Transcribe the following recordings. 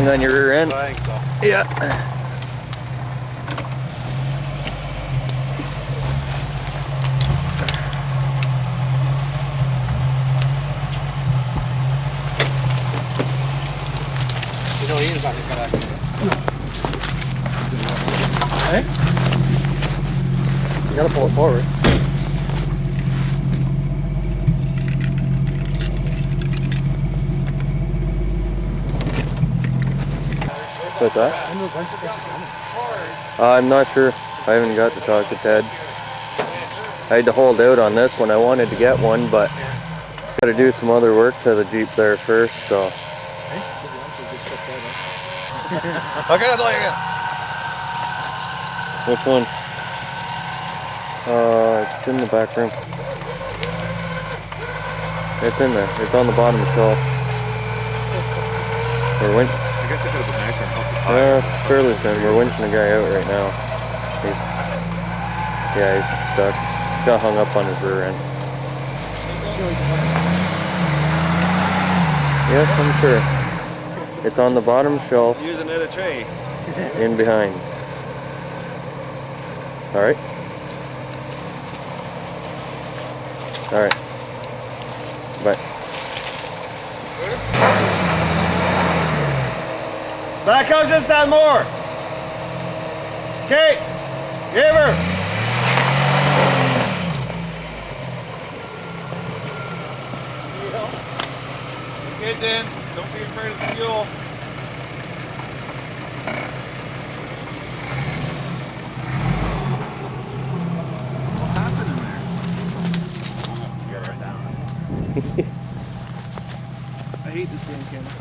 long on your rear end? I think so. Yeah. You know, Ian's not gonna actually. Hey? You gotta pull it forward. What's that? I'm not sure. I haven't got to talk to Ted. I had to hold out on this one. I wanted to get one, but got to do some other work to the Jeep there first, so. Okay, that's all you got. Which one? It's in the back room. It's in there. It's on the bottom of the shelf. We're winching. I guess it could have been nicer and helped the tire. Fairly soon. We're winching the guy out right now. He's stuck. Got hung up on his rear end. Yes, I'm sure. It's on the bottom shelf. Using it a tray. In behind. Alright. Alright. Bye. Back up just that more. Okay. Give her. Okay, Dan. Don't be afraid of the fuel. What happened in there? Get right down. I hate this damn camera.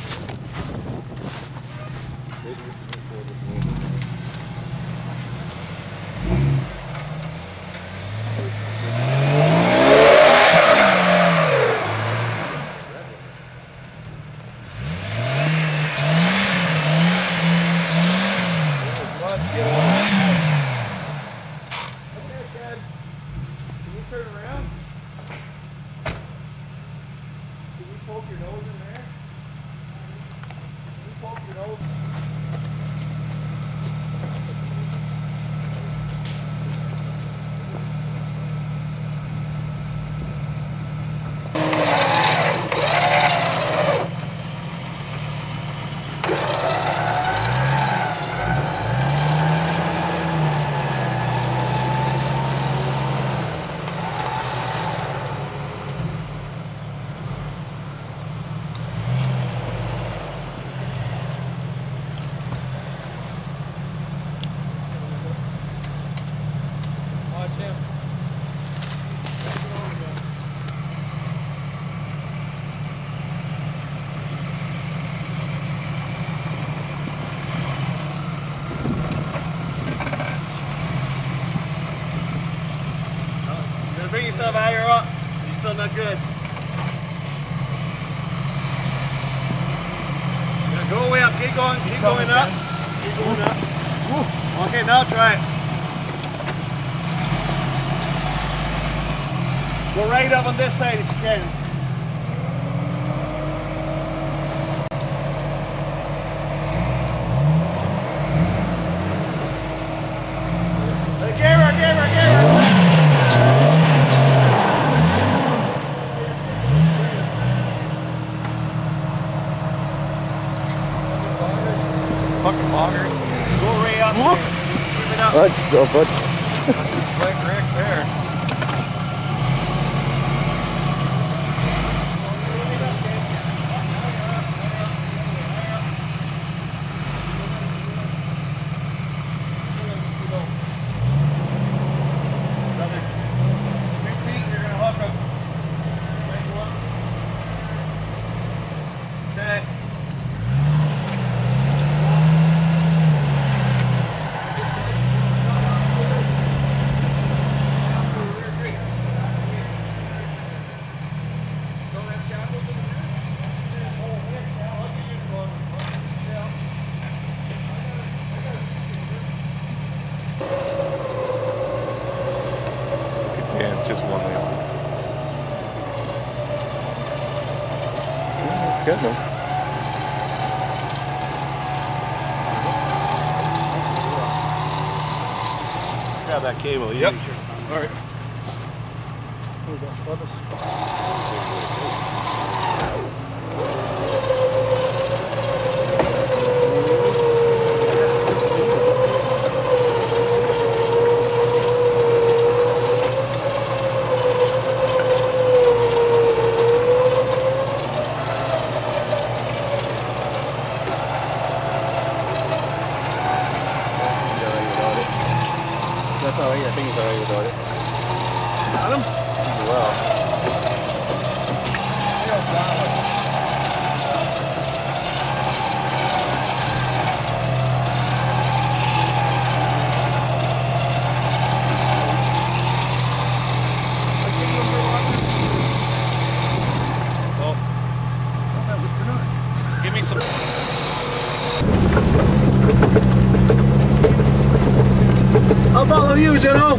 Bring yourself higher up. You're still not good. Yeah, go way up. Keep going. Keep going up. Keep going up. Okay, now try it. Go right up on this side if you can. Give her. Fucking boggers. Go right up. Keep it up. That's so good. It's like Rick there. Another 2 feet, you're gonna hook them. Okay. Yeah, just one wheel. Good one. grab that cable. You Yep. make sure. All right. That's all right. I think he's alright without it. Got him? Well. Give me some. I'll follow you, Jenno.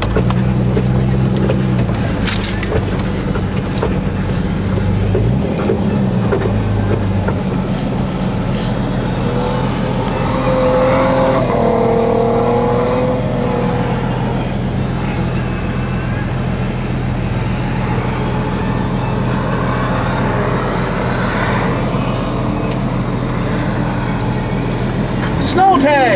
Snow tag!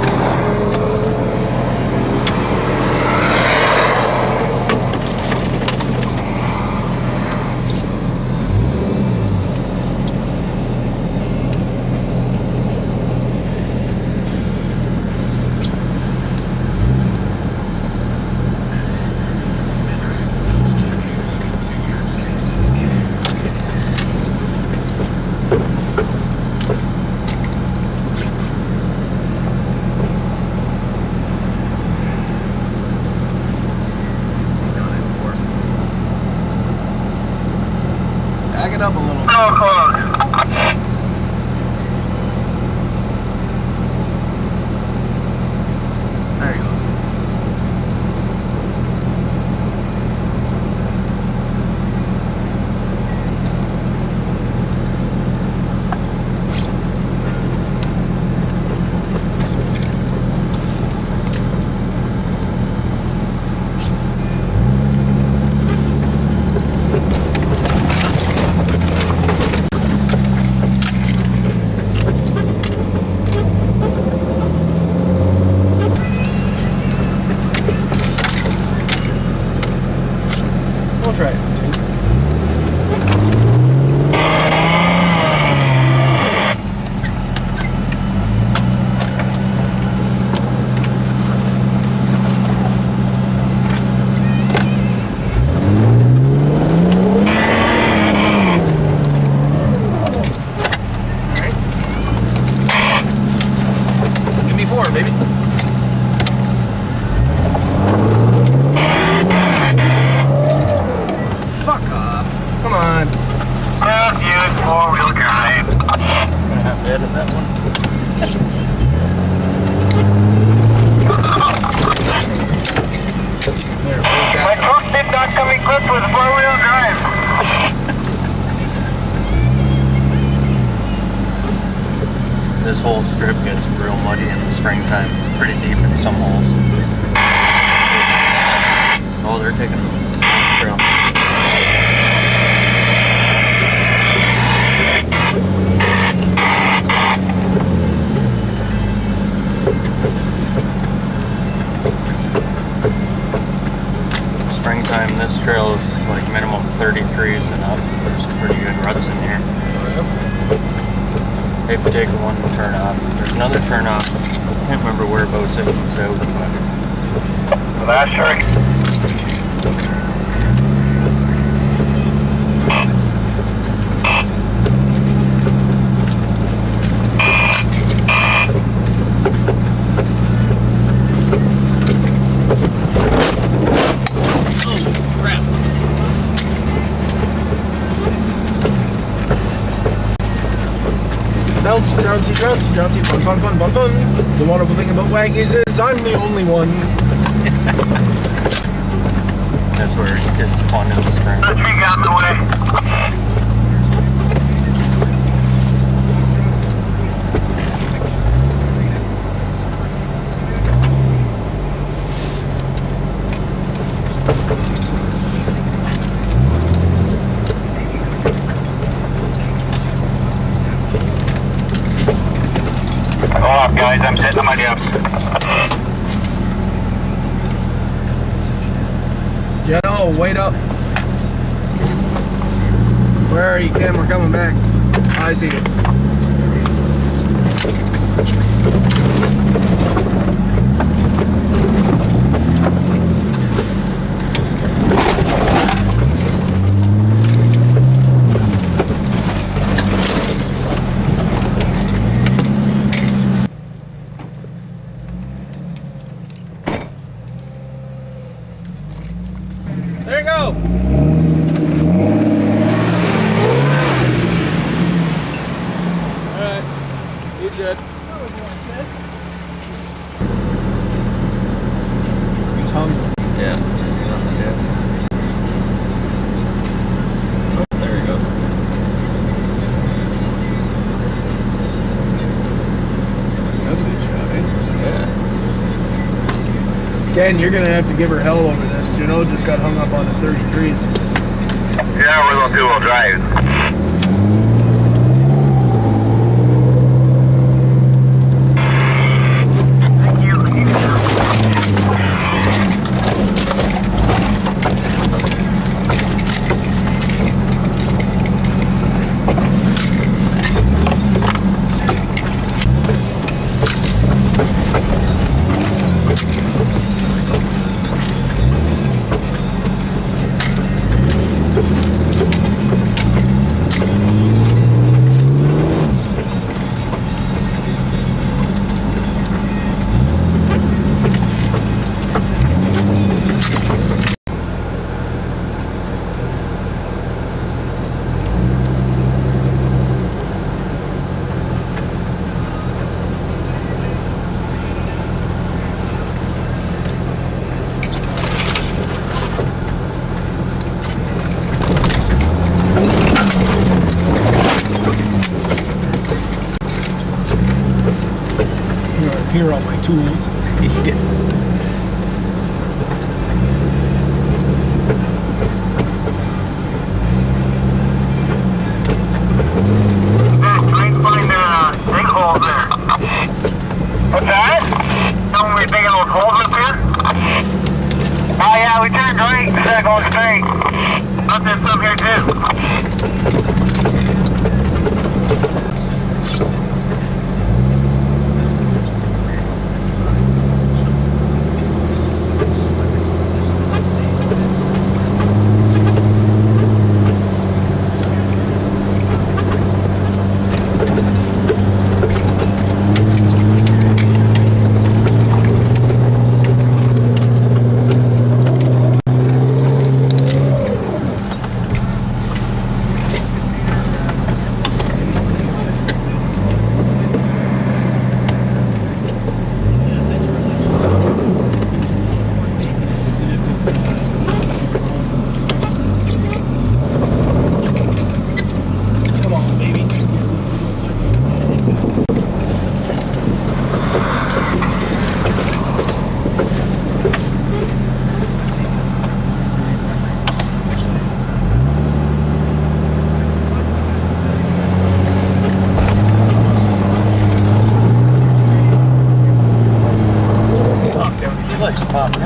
Back it up a little. So close. There he goes. We'll try it. Give me 4, baby. Fuck off. Come on. Just use 4-wheel drive. Gonna have to edit that one. There, My truck did not come equipped with 4-wheel drive. This whole strip gets real muddy in the springtime, pretty deep in some holes. Oh, they're taking a slope trail. Springtime, this trail is like minimum 33s and up. There's some pretty good ruts in here. If you take the one turn off, there's another turn off. I can't remember whereabouts it was out, but That's right. Bouncy, trouncy, trouncy, trouncy, fun, fun, fun, fun, fun. The wonderful thing about waggies is I'm the only one. that's where it gets fun in the spring. The tree got in the way. on my depth. Jello, wait up. Where are you, Ken? We're coming back. I see you. There you go. Alright. He's good. He's hungry. Yeah. Oh, there he goes. That's a good shot, eh? Yeah. Ken, you're gonna have to give her hell over this. Juno just got hung up on his 33s. Yeah, we're going two-wheel drive. Here are all my tools. Trying to find big holes there. What's that? Don't we big old holes up here? Oh yeah, we turned right instead of going straight. But there's some here too. Pop